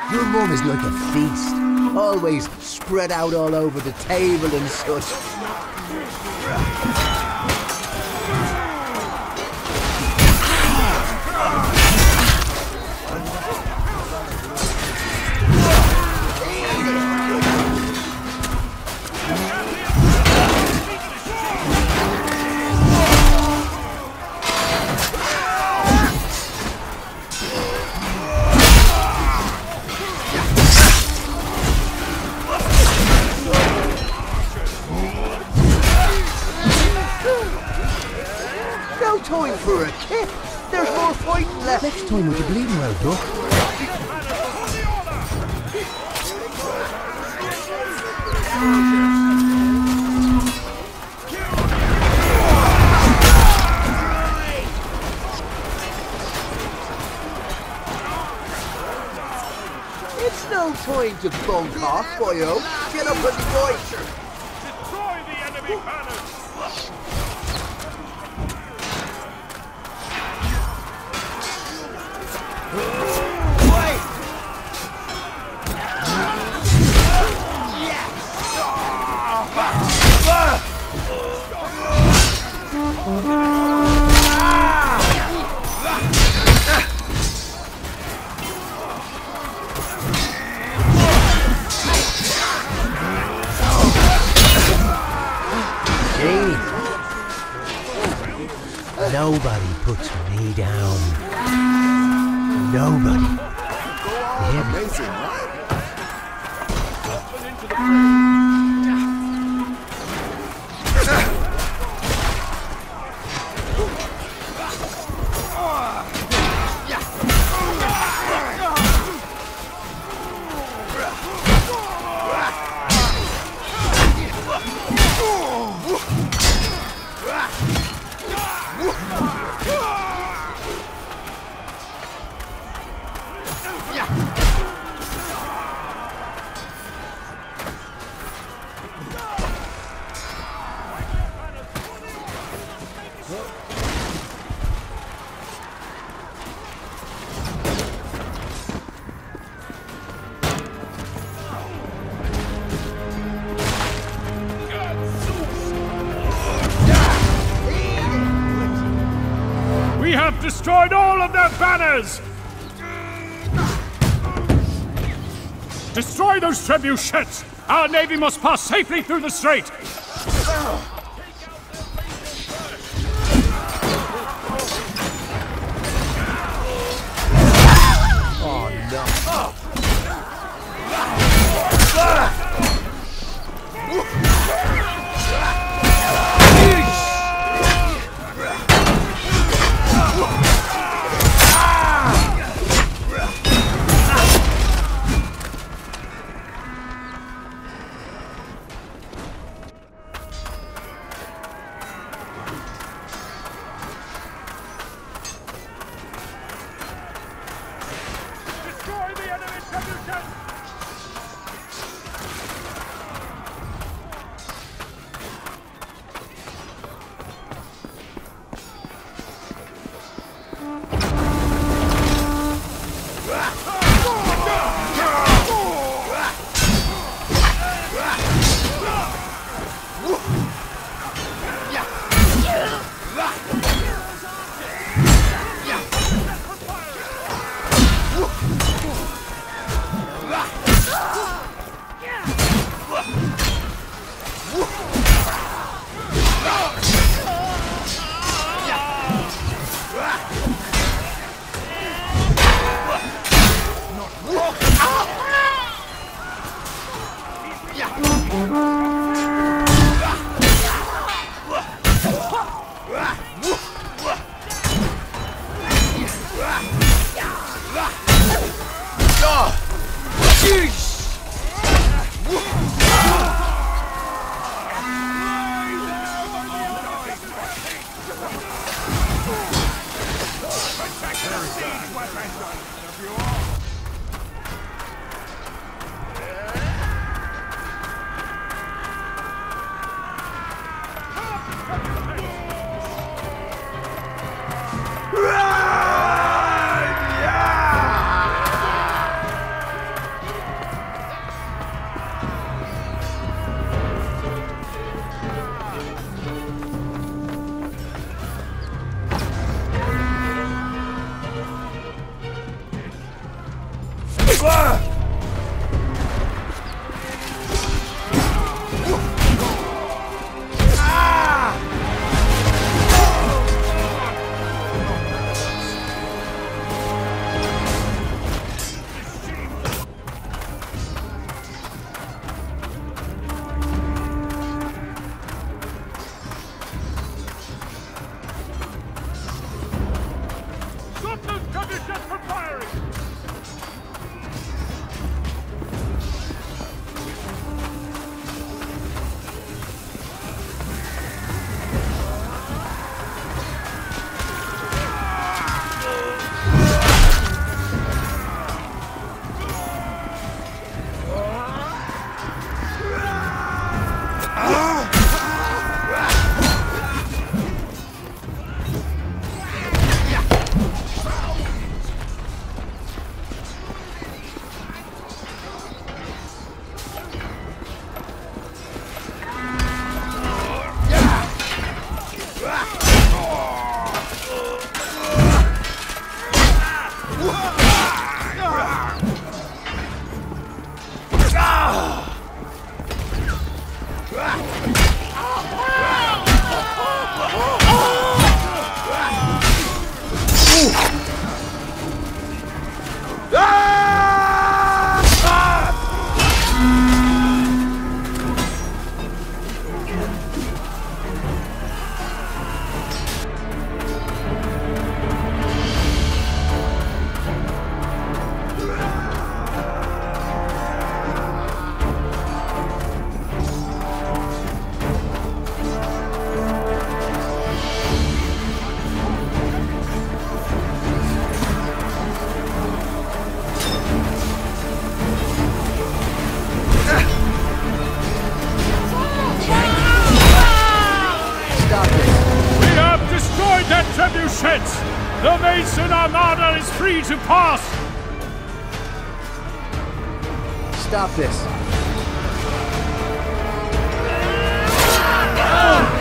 Your mum is like a feast. Always spread out all over the table and such. No time for a kick. There's more fighting left. Next time with the bleeding well, Duck. It's no time to bunk off, boyo. Get up and fight. Destroy the enemy banners! Nobody puts me down. Nobody. Amazing, right? We have destroyed all of their banners! Destroy those trebuchets! Our navy must pass safely through the strait! Oh no. Destroy the enemy trebuchets! The Mason Armada is free to pass! Stop this.